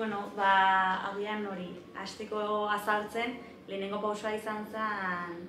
agian hori, hasteko azaltzen, lehenengo pausoa izan zen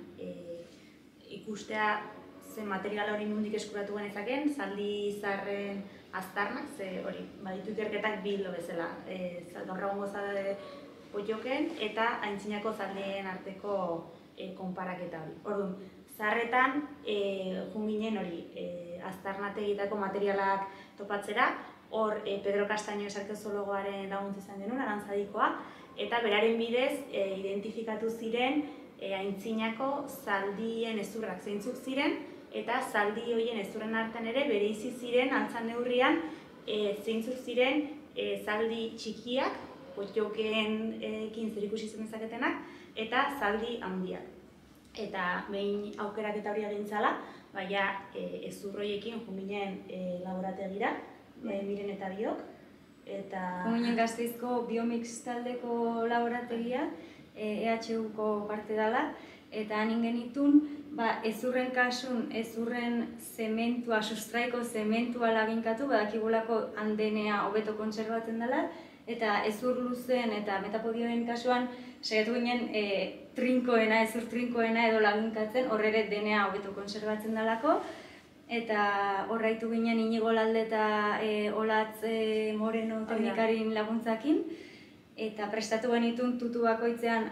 ikustea zen material hori nondik eskuratu genezaken, zaldi zaharren aztarnak, ze hori, baditu ikerketak bi hilo bezala, gaur egungo zaldi potioken eta aintzinako zaldien arteko konparaketa hori. Orduan, zaharretan joan ginen hori, aztarnategitako materialak topatzera, hor Pedro Castaño arkeologoaren laguntza izan genuen, Arantzadikoa, eta beraren bidez identifikatu ziren aintzinako zaldien hezurrak zeintzuk ziren, eta zaldi horien hezurren artean ere bereizi ziren antzan neurrian zeintzuk ziren zaldi txikiak, potiokenekin zerikusi zenezaketenak, eta zaldi handiak. Eta behin aukeraketa hori egin zala, hezur horiekin joan ginen laborategira, Miren eta biok. Joan ginen Gasteizko Biomix taldeko laborategia, EHUko parte dela, eta han genitun hezurren kasun, hezurren zementua, sustraiko zementua laginkatu, badakigulako DNA hobeto kontserbatzen dela, eta hezur luzeen eta metapodioen kasuan saiatu ginen trinkoena, hezur trinkoena edo laginkatzen, horre DNA hobeto kontserbatzen delako, eta horraitu ginen Inigo Lalde eta Olatz Moreno teknikarin laguntzakin, eta prestatu genitun tutu bakoitzean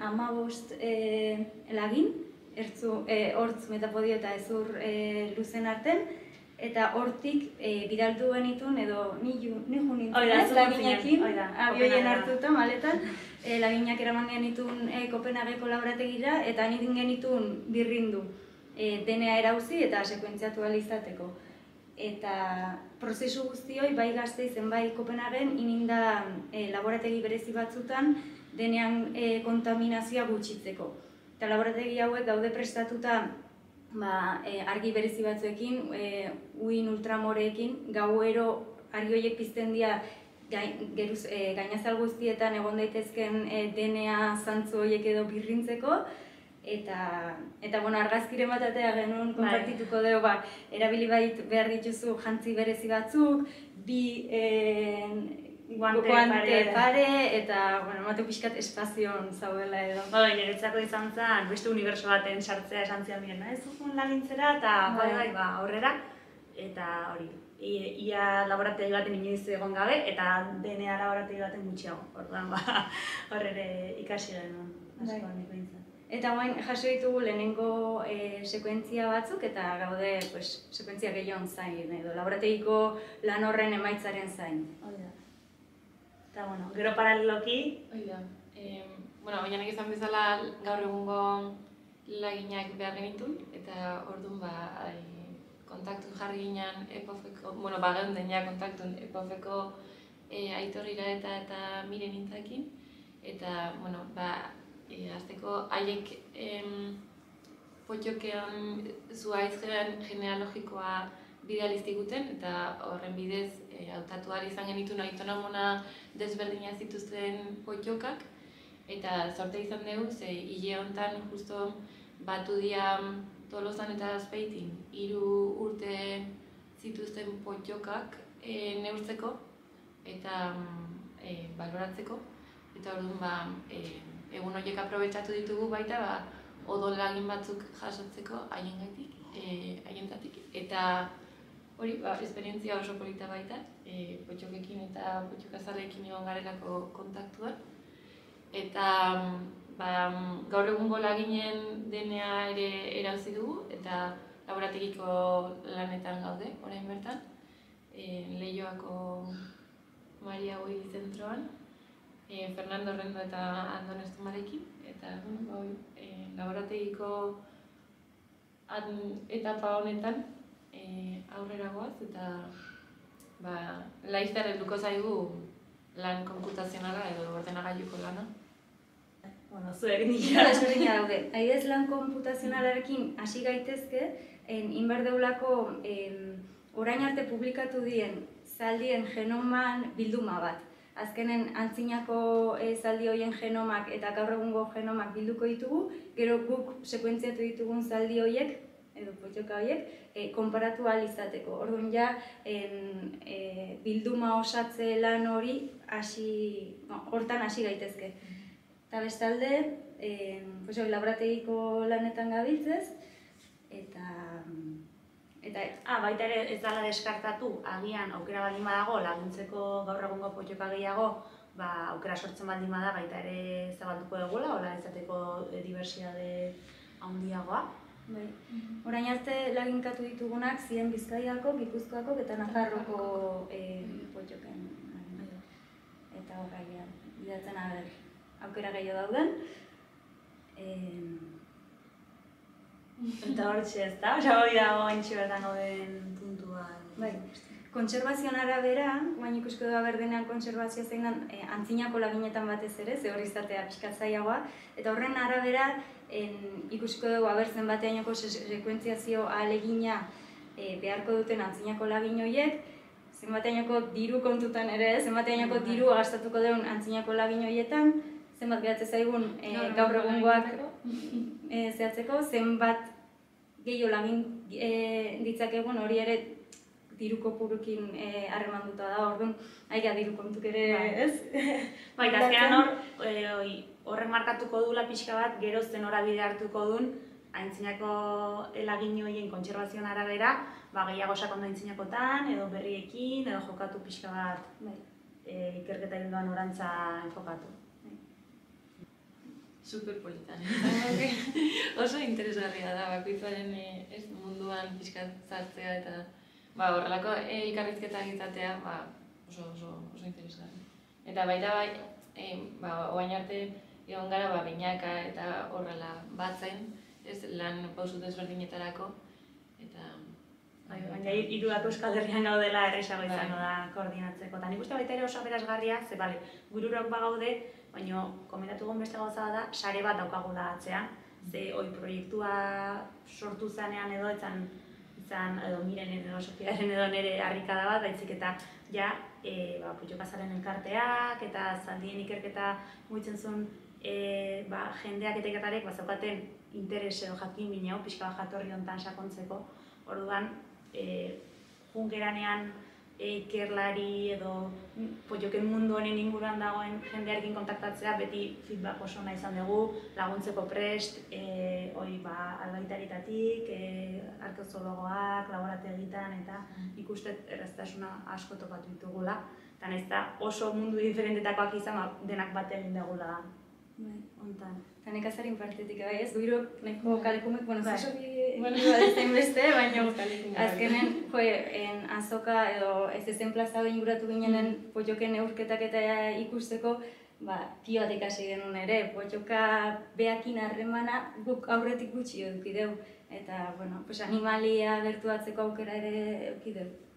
15 lagin, hortz, metapodio eta hezur luzen arten, eta hortik bidaltu genitun, edo nihu nintzen, laginekin, abioien hartuta, maletan, laginak eraman genitun Kopenhageko laborategira, eta nidin genitun birrindu DNA erauzi eta sekuentziatu izateko. Eta prozesu guztioi, bai Gasteizen, bai Kopenhagen, ininda laborategi berezi batzutan denean kontaminazioa gutxitzeko. Eta laborategi hauek daude prestatuta argi berezi batzuekin, uin ultramoreekin, gauero argi horiek pizten dira gainazal guztietan egon daitezken DNA zantzu horiek edo birrintzeko, eta argazkiren bat atea genuen konpartituko dugu, erabili behar dituzu jantzi berezi batzuk, bi guante pare, eta emate pixkat espazioan zauela edo. Niretzako izan zen, beste uniberso baten sartzea esan zian miren, ez zuen lagintzera, eta aurrera, eta hori. Ia laborategi baten inoiz egon gabe, eta DNA laborategi baten gutxiago. Orduan, hor ere ikasi genuen, asko niko nintzen. Eta guain jaso ditugu lehenengo sekuentzia batzuk, eta gaude sekuentzia gehiagon zain, edo laborategiko lan horren emaitzaren zain. Eta, gero paraleloki... Baina izan bezala gaur egungo laginak behar genitun, eta orduan kontaktun jarri ginen Epofeko, geunden ja kontaktun Epofeko Aitorrira eta Miren intzakin, eta, azteko haiek potiokean zuhaitz genealogikoa bidaliztiguten, eta horren bidez hautatu ahal izan genituen aitonamona desberdina zituzten potiokak, eta sorte izan dugu, ze hile honetan justo batu dira Tolosan eta Azpeitin 3 urte zituzten potiokak neurtzeko eta baloratzeko, eta orduan egun horiek aprobetxatu ditugu baita odol lagin batzuk jasotzeko haientatik. Eta hori, esperientzia oso polita baita, potiokekin eta potiokazaleekin egon garelako kontaktuan. Eta gaur egungo laginen DNA ere erauzi dugu, eta laborategiko lanetan gaude, orain bertan, Leioako Maria Goi zentroan, Fernando Rendo eta Andon Estumarekin, eta laborategiko etapa honetan aurrera goaz, eta laizter helduko zaigu lan konputazionala edo ordenagailuko lana. Zuegin daude. Adibidez lan konputazionalarekin hasi gaitezke, inbar deulako orain arte publikatu dien zaldien genoman bilduma bat. Azkenen antzinako zaldi horien genomak eta gaur egungo genomak bilduko ditugu, gero guk sekuentziatu ditugun zaldi horiek edo potxoka horiek, konparatu ahal izateko. Orduan ja, bilduma osatze lan hori hortan hasi gaitezke. Eta bestalde, laborategiko lanetan gabiltzez, eta baita ere ez dela deskartatu, agian aukera baldin badago, laguntzeko gaur egungo potxoka gehiago, aukera sortzen baldin bada, baita ere zabalduko dugula, hola izateko diversitate handiagoa. Orain arte laginkatu ditugunak ziren Bizkaiako, Gipuzkoako eta Nafarroko potxoken. Eta horregia, bidatzen aukera gehiago dauden. Eta hortxe ez da, hori dago entxe bertan gauden puntua. Kontserbazioan arabera, guain ikusko da berdenean kontserbazioa zein den antzinako laginetan batez ere, ze hori izatea pixkat zailagoa, eta horren arabera ikusiko dugu abertzen bateainoko sekuentziazio ahalegina beharko duten antzinako lagin horiek, zenbateainoko diru kontutan ere, zenbateainoko diru gastatuko duen antzinako lagin horietan, zenbat gehatzen zaigun gaur egungoak zehatzeko, zenbat gehiago lagin ditzakegun hori ere diru kopurukin harremanduta da, orduan, diru kontuk ere ez? Eta azkenan horrek markatuko duela pixka bat, gero zen norabide hartuko duen, aintzinako lagin horien kontserbazioan arabera, gehiago sakondu aintzinakotan, edo berriekin, edo jokatu pixka bat ikerketa ildoan orantza enfokatu. Superpolitan. Oso interesgarria da, bakoitzaren munduan pixka zartzea eta horrelako elkarrizketa egitatea oso interesgarria. Eta baita oain arte egon gara binaka eta horrela batzen, lan pausu desberdinetarako. Baina hirurako Euskal Herrian gaudela erresago izango da koordinatzeko. Eta nik uste baita ere oso aberasgarria, ze gururok bagaude, baina komentatu egon beste gauza da, sare bat daukagula atzean. Ze proiektua sortu zanean edo edo Mirenen edo Sofiaren edo nire harrikada bat, baizik eta potxokazaren elkarteak eta zaldien ikerketa mugitzen zuen jendeak eta ikertarek zaukaten interes edo jakin bine hau, pixka bat jatorri honetan sakontzeko. Orduan, junkeranean ikerlari edo potxoken mundu honen inguruan dagoen jendearekin kontaktatzea beti feedback oso nahi izan dugu, laguntzeko prest, albaitaritatik, arkeologoak, laborategian eta ikustet erraztasuna asko topatu ditugula. Eta nahiz da oso mundu diferentetakoak izan denak bat egin dugula hontan. Eta nekazarin partetik ez, guirok nahiko kalekumek, zosoki badezen beste, baina azkenen azoka edo ez ezen plaza inguratu ginenen potxoken neurketak eta ikusteko pio bat ikasi genuen ere, potxoka behakin harremana guk aurretik gutxi eduki dugu. Eta, animalia gertuatzeko aukera ere eduki dugu.